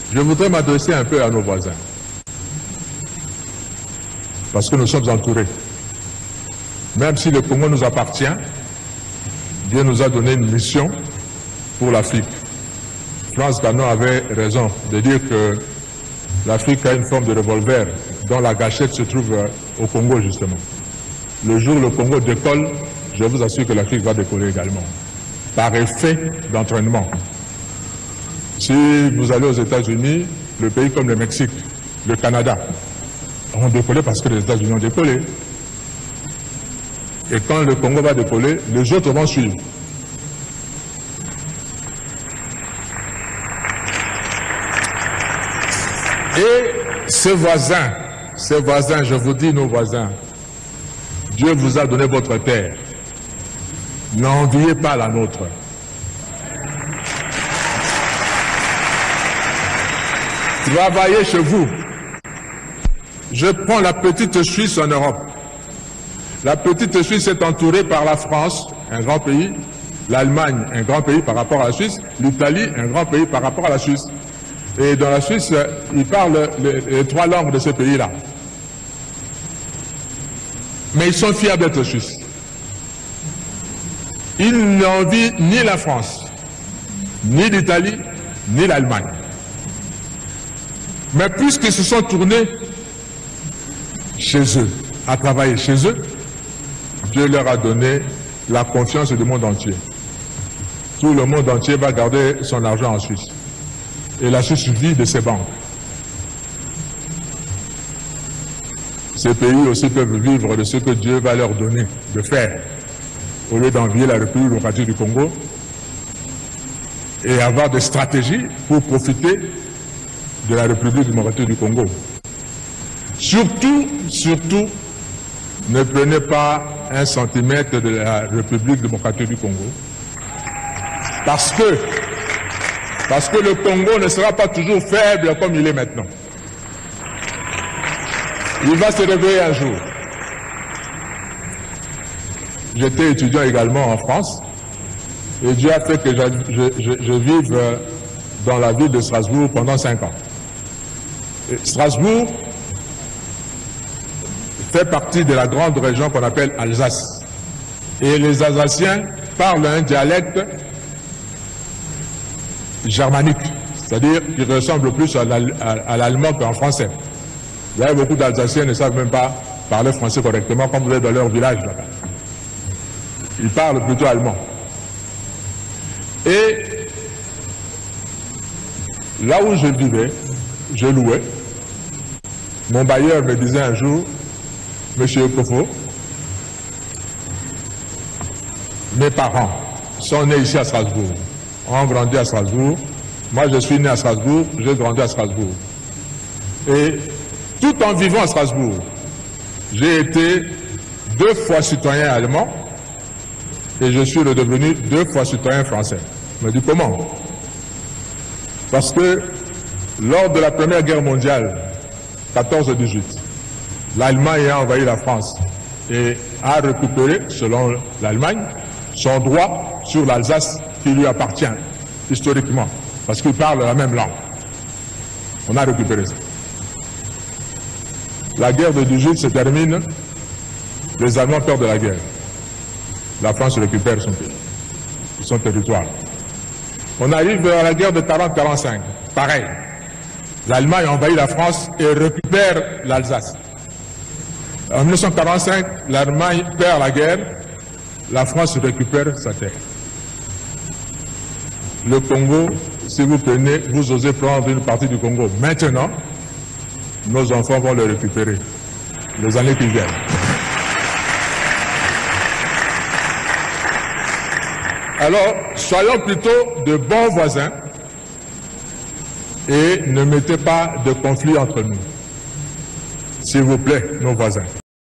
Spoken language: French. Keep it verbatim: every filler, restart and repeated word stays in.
Je voudrais m'adresser un peu à nos voisins, parce que nous sommes entourés. Même si le Congo nous appartient, Dieu nous a donné une mission pour l'Afrique. Frantz Fanon avait raison de dire que l'Afrique a une forme de revolver dont la gâchette se trouve au Congo justement. Le jour où le Congo décolle, je vous assure que l'Afrique va décoller également, par effet d'entraînement. Si vous allez aux États-Unis, le pays comme le Mexique, le Canada, ont décollé parce que les États-Unis ont décollé. Et quand le Congo va décoller, les autres vont suivre. Et ces voisins, ces voisins, je vous dis nos voisins, Dieu vous a donné votre terre. N'enviez pas la nôtre. Travaillez chez vous. Je prends la petite Suisse en Europe. La petite Suisse est entourée par la France, un grand pays, l'Allemagne, un grand pays par rapport à la Suisse, l'Italie, un grand pays par rapport à la Suisse. Et dans la Suisse, ils parlent les, les trois langues de ce pays-là. Mais ils sont fiers d'être Suisses. Ils n'envient ni la France, ni l'Italie, ni l'Allemagne. Mais puisqu'ils se sont tournés chez eux, à travailler chez eux, Dieu leur a donné la confiance du monde entier. Tout le monde entier va garder son argent en Suisse. Et la Suisse vit de ses banques. Ces pays aussi peuvent vivre de ce que Dieu va leur donner de faire, au lieu d'envier la République démocratique du Congo et avoir des stratégies pour profiter de la République démocratique du Congo. Surtout, surtout, ne prenez pas un centimètre de la République démocratique du Congo. Parce que, parce que le Congo ne sera pas toujours faible comme il est maintenant. Il va se réveiller un jour. J'étais étudiant également en France et Dieu a fait que je, je, je, je vive dans la ville de Strasbourg pendant cinq ans. Et Strasbourg fait partie de la grande région qu'on appelle Alsace. Et les Alsaciens parlent un dialecte germanique, c'est-à-dire qui ressemble plus à l'allemand qu'en français. Il y a beaucoup d'Alsaciens qui ne savent même pas parler français correctement, comme vous êtes dans leur village là-bas. Ils parlent plutôt allemand. Et là où je vivais, je louais. Mon bailleur me disait un jour, Monsieur Kofo, mes parents sont nés ici à Strasbourg, ont grandi à Strasbourg. Moi, je suis né à Strasbourg, j'ai grandi à Strasbourg. Et tout en vivant à Strasbourg, j'ai été deux fois citoyen allemand et je suis redevenu deux fois citoyen français. Je me dis comment? Parce que lors de la Première Guerre mondiale, quatorze dix-huit, l'Allemagne a envahi la France et a récupéré, selon l'Allemagne, son droit sur l'Alsace qui lui appartient historiquement, parce qu'il parle la même langue. On a récupéré ça. La guerre de dix-huit se termine, les Allemands perdent la guerre. La France récupère son pays, son territoire. On arrive à la guerre de quarante quarante-cinq, pareil. L'Allemagne envahit la France et récupère l'Alsace. En mille neuf cent quarante-cinq, l'Allemagne perd la guerre, la France récupère sa terre. Le Congo, si vous prenez, vous osez prendre une partie du Congo maintenant, nos enfants vont le récupérer les années qui viennent. Alors, soyons plutôt de bons voisins et ne mettez pas de conflit entre nous. S'il vous plaît, nos voisins.